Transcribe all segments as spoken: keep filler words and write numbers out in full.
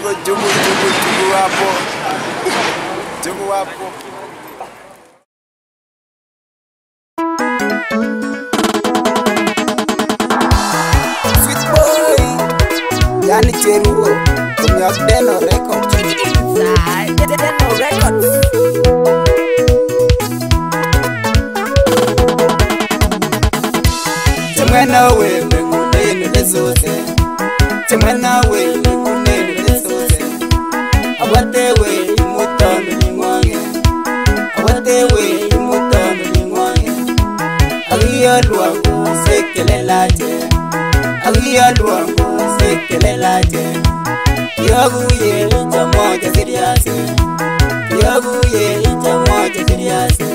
jugo jugo jugo jugo hapo. Jugo hapo. Sweet boy. Yani Cheruo. Kumya Deno Records. Inside Deno Records. Temwena we mengunene lesote. Temwena we mengunene lesote. Awate we imutano lingwange. Awate we imutano lingwange. Agiya luangu sekele laje. Agiya luangu sekele laje. Kiyaguye itamoja siriase. Kiyaguye itamoja siriase.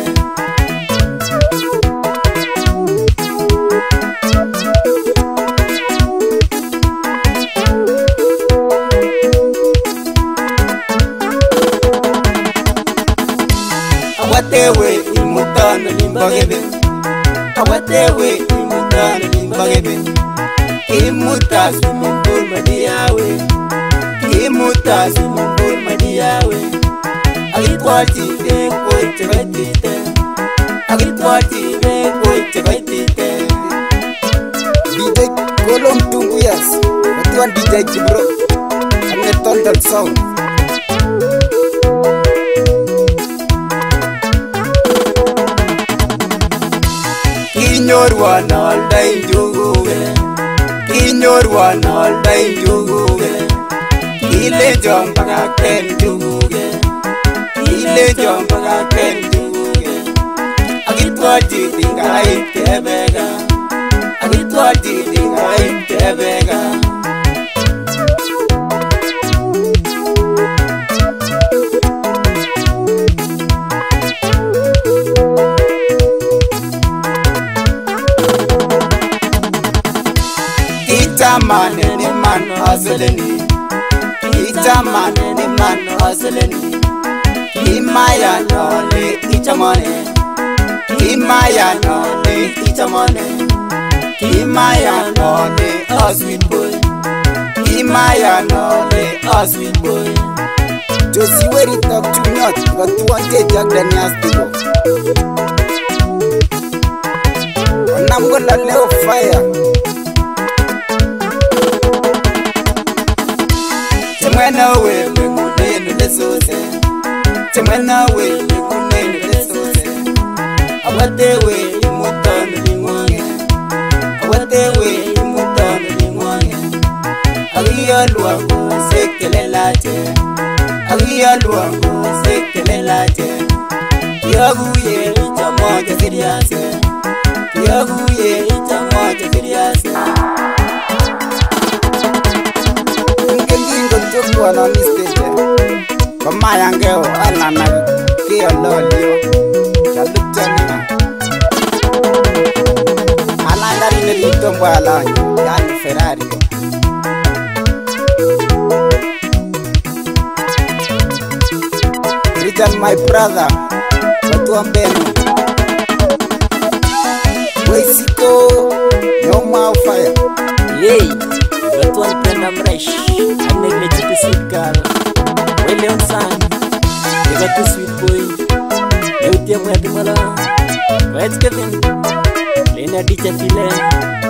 Awatewe imutano limbagebe. Awatewe imutano limbagebe. Kimuta swimming pool madiyawe. Kimuta swimming pool madiyawe. Agitwati de koite baitite. Agitwati de koite baitite. D J Kolom Tunguyas. Batuan D J Kibro. Ane Total Sound. Kinyorwa na aldai njuguge. Kinyorwa na aldai njuguge. Kile jompaga ken njuguge. Kile jompaga ken njuguge. Agitwa jidinga itebega. Agitwa jidinga itebega. Itamane ni man hustling. Itamane ni man hustling. Imaya no le itamane. Imaya no le itamane. Imaya no le a sweet boy. Imaya no le a sweet boy. Josi weri top chunyot watu wante jagdani astigo. Wanamgola leo fire. Temwena we mengunene lesote. Temwena we mengunene lesote. Awate we imutano lingwange. Awate we imutano lingwange. Agiya luangu sekele laje. Agiya luangu sekele laje. Kiyaguye itamoja siriase. Kiyaguye itamoja siriase. Kwa na mistake kama yangeo ala na kia lolio chalutana ala ndani ni litombo ala yani Ferrari Richard my brother watu ambeni Wesiko no more fire Yay watu wanapenda mresh. I'm the chicken sweet girl. Well on sun. You got the sweet boy. You tell me what you want. Let's get in. Lena teacher file.